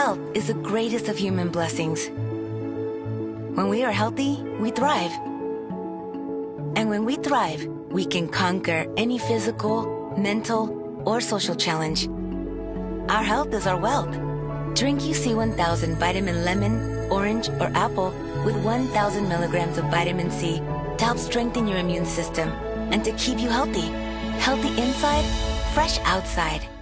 Health is the greatest of human blessings. When we are healthy, we thrive. And when we thrive, we can conquer any physical, mental, or social challenge. Our health is our wealth. Drink UC 1000 Vitamin Lemon, Orange, or Apple with 1000 milligrams of vitamin C to help strengthen your immune system and to keep you healthy. Healthy inside, fresh outside.